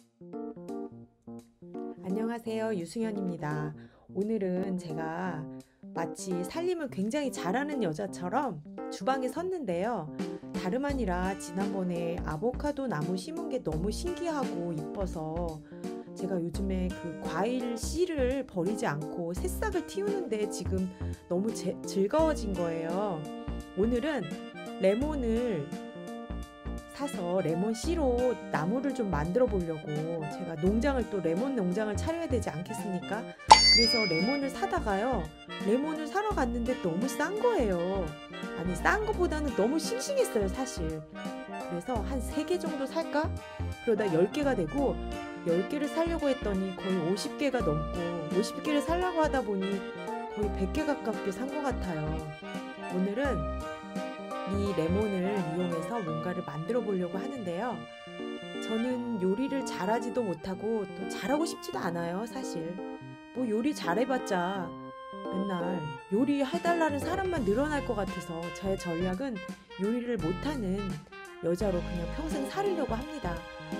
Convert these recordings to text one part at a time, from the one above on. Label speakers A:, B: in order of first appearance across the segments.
A: 안녕하세요, 유승현입니다. 오늘은 제가 마치 살림을 굉장히 잘하는 여자처럼 주방에 섰는데요. 다름 아니라 지난번에 아보카도 나무 심은 게 너무 신기하고 이뻐서 제가 요즘에 그 과일 씨를 버리지 않고 새싹을 틔우는데 지금 너무 즐거워진 거예요. 오늘은 레몬을 사서 레몬 씨로 나무를 좀 만들어 보려고, 제가 농장을 또 레몬 농장을 차려야 되지 않겠습니까? 그래서 레몬을 사다가요, 레몬을 사러 갔는데 너무 싼 거예요. 아니, 싼 거보다는 너무 싱싱했어요, 사실. 그래서 한 3개 정도 살까? 그러다 10개가 되고, 10개를 사려고 했더니 거의 50개가 넘고, 50개를 사려고 하다 보니 거의 100개 가깝게 산 것 같아요. 오늘은 이 레몬을 이용해서 뭔가를 만들어 보려고 하는데요. 저는 요리를 잘하지도 못하고 또 잘하고 싶지도 않아요, 사실. 뭐 요리 잘해봤자 맨날 요리해달라는 사람만 늘어날 것 같아서 제 전략은 요리를 못하는 여자로 그냥 평생 살으려고 합니다.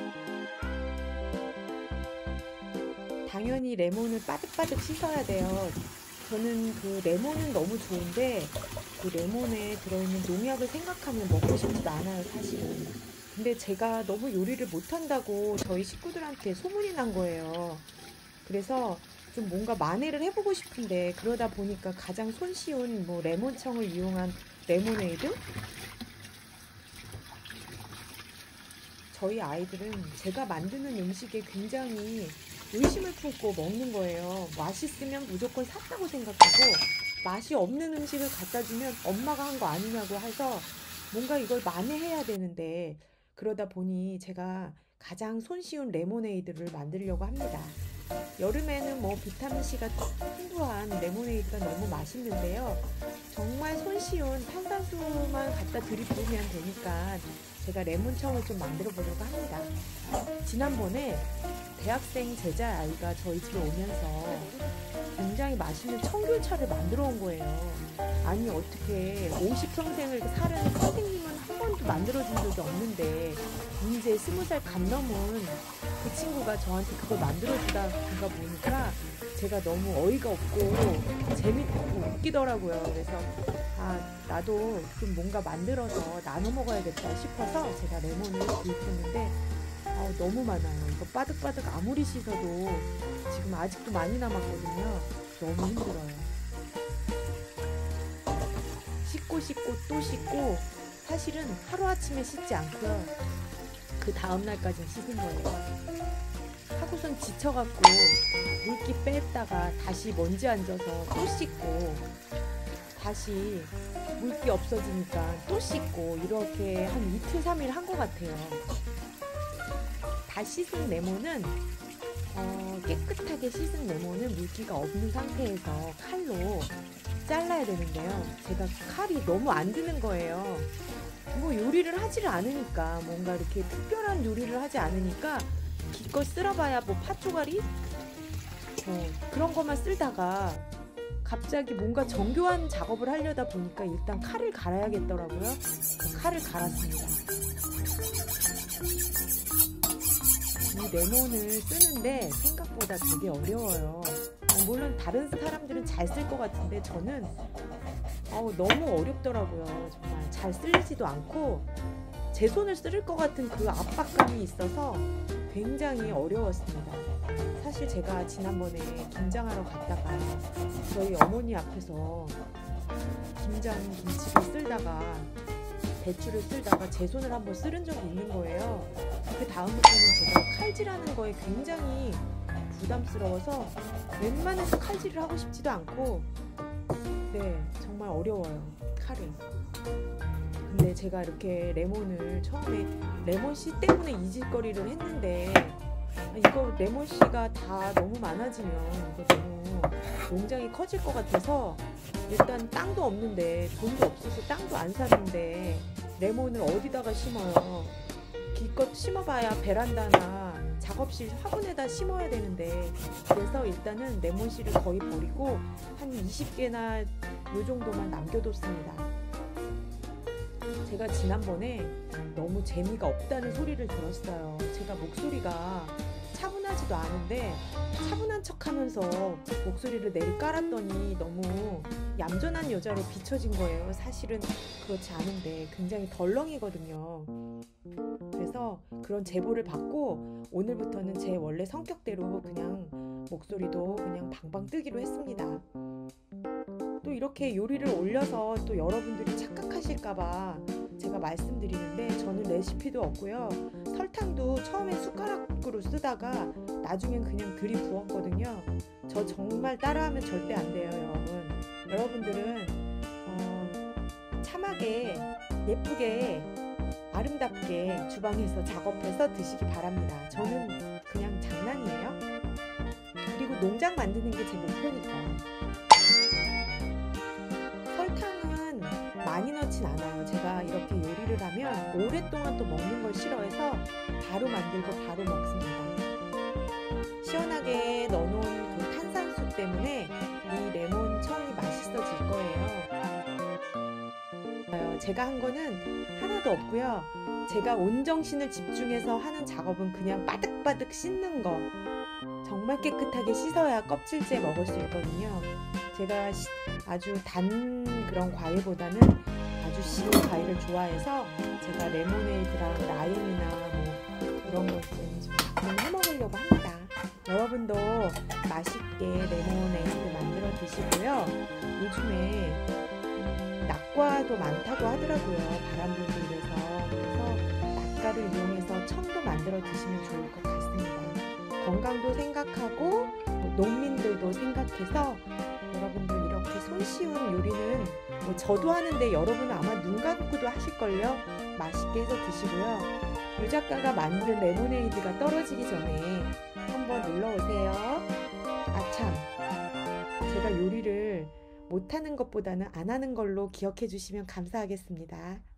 A: 당연히 레몬을 빠득빠득 씻어야 돼요. 저는 그 레몬은 너무 좋은데 그 레몬에 들어있는 농약을 생각하면 먹고 싶지도 않아요, 사실은. 근데 제가 너무 요리를 못한다고 저희 식구들한테 소문이 난 거예요. 그래서 좀 뭔가 만회를 해보고 싶은데, 그러다 보니까 가장 손쉬운 뭐 레몬청을 이용한 레모네이드? 저희 아이들은 제가 만드는 음식에 굉장히 의심을 품고 먹는 거예요. 맛있으면 무조건 샀다고 생각하고, 맛이 없는 음식을 갖다 주면 엄마가 한 거 아니냐고 해서 뭔가 이걸 만회해야 되는데, 그러다 보니 제가 가장 손쉬운 레모네이드를 만들려고 합니다. 여름에는 뭐 비타민C가 풍부한 레모네이드가 너무 맛있는데요. 정말 손쉬운 탄산수만 갖다 들이부으면 되니까 제가 레몬청을 좀 만들어 보려고 합니다. 지난번에 대학생 제자아이가 저희 집에 오면서 굉장히 맛있는 청귤차를 만들어 온 거예요. 아니, 어떻게 50평생을 사는 선생님은 한 번도 만들어준 적이 없는데 이제 20살 감 넘은 그 친구가 저한테 그걸 만들어주다 보니까 제가 너무 어이가 없고 재밌고 웃기더라고요. 그래서 나도 좀 뭔가 만들어서 나눠 먹어야겠다 싶어서 제가 레몬을 구입했는데 너무 많아요. 이거 빠득빠득 아무리 씻어도 지금 아직도 많이 남았거든요. 너무 힘들어요. 씻고 또 씻고, 사실은 하루아침에 씻지 않고요, 그 다음날까지 씻은 거예요. 하고선 지쳐갖고 물기 뺐다가 다시 먼지 앉아서 또 씻고, 다시 물기 없어지니까 또 씻고, 이렇게 한 이틀 3일 한 것 같아요. 다 씻은 레몬은 깨끗하게 씻은 레몬은 물기가 없는 상태에서 칼로 잘라야 되는데요. 제가 칼이 너무 안 드는 거예요. 뭐 요리를 하지를 않으니까, 뭔가 이렇게 특별한 요리를 하지 않으니까 기껏 쓸어봐야 뭐 팥조가리? 그런 것만 쓸다가 갑자기 뭔가 정교한 작업을 하려다 보니까 일단 칼을 갈아야겠더라고요. 칼을 갈았습니다. 이 레몬을 쓰는데 생각보다 되게 어려워요. 물론 다른 사람들은 잘 쓸 것 같은데 저는 너무 어렵더라고요. 정말 잘 쓸리지도 않고 제 손을 쓸 것 같은 그 압박감이 있어서 굉장히 어려웠습니다. 사실 제가 지난번에 김장하러 갔다가 저희 어머니 앞에서 김치를 쓸다가 배추를 쓸다가 제 손을 한번 쓸은 적이 있는 거예요. 그 다음부터는 제가 칼질하는 거에 굉장히 부담스러워서 웬만해서 칼질을 하고 싶지도 않고, 정말 어려워요, 칼이. 근데 제가 이렇게 레몬을 처음에 레몬씨 때문에 이질거리를 했는데, 이거 레몬씨가 다 너무 많아지면 이거 너무 농장이 커질 것 같아서, 일단 땅도 없는데, 돈도 없어서 땅도 안 샀는데 레몬을 어디다가 심어요. 기껏 심어봐야 베란다나 작업실 화분에다 심어야 되는데, 그래서 일단은 레몬씨를 거의 버리고 한 20개나 요 정도만 남겨뒀습니다. 제가 지난번에 너무 재미가 없다는 소리를 들었어요. 제가 목소리가 차분하지도 않은데 차분한 척하면서 목소리를 내리 깔았더니 너무 얌전한 여자로 비춰진 거예요. 사실은 그렇지 않은데 굉장히 덜렁이거든요. 그래서 그런 제보를 받고 오늘부터는 제 원래 성격대로 그냥 목소리도 그냥 방방 뜨기로 했습니다. 또 이렇게 요리를 올려서 또 여러분들이 착각하실까봐 제가 말씀드리는데 저는 레시피도 없고요. 설탕도 처음에 숟가락으로 쓰다가 나중엔 그냥 들이부었거든요. 저 정말 따라하면 절대 안 돼요, 여러분. 여러분들은 참하게 예쁘게 아름답게 주방에서 작업해서 드시기 바랍니다. 저는 그냥 장난이에요. 그리고 농장 만드는 게 제 목표니까. 설탕은 많이 넣진 않아요. 제가 이렇게 요리를 하면 오랫동안 또 먹는 걸 싫어해서 바로 만들고 바로 먹습니다. 시원하게 넣어놓은 그 탄산수 때문에 이 레몬청이 맛있어질 거예요. 제가 한 거는 하나도 없고요. 제가 온 정신을 집중해서 하는 작업은 그냥 바득바득 씻는 거. 정말 깨끗하게 씻어야 껍질째 먹을 수 있거든요. 제가 아주 단 그런 과일보다는 아주 신 과일을 좋아해서 제가 레모네이드랑 라임이나 뭐 이런 걸 가끔 해먹으려고 합니다. 여러분도 맛있게 레모네이드 만들어 드시고요. 요즘에 낙과도 많다고 하더라고요. 바람 불고 이래서. 그래서 낙과를 이용해서 청도 만들어 드시면 좋을 것 같습니다. 건강도 생각하고 농민들도 생각해서 여러분들 이렇게 손쉬운 요리는 뭐 저도 하는데 여러분은 아마 눈 감고도 하실걸요. 맛있게 해서 드시고요. 유 작가가 만든 레모네이드가 떨어지기 전에 한번 놀러오세요. 아참, 제가 요리를 못하는 것보다는 안 하는 걸로 기억해 주시면 감사하겠습니다.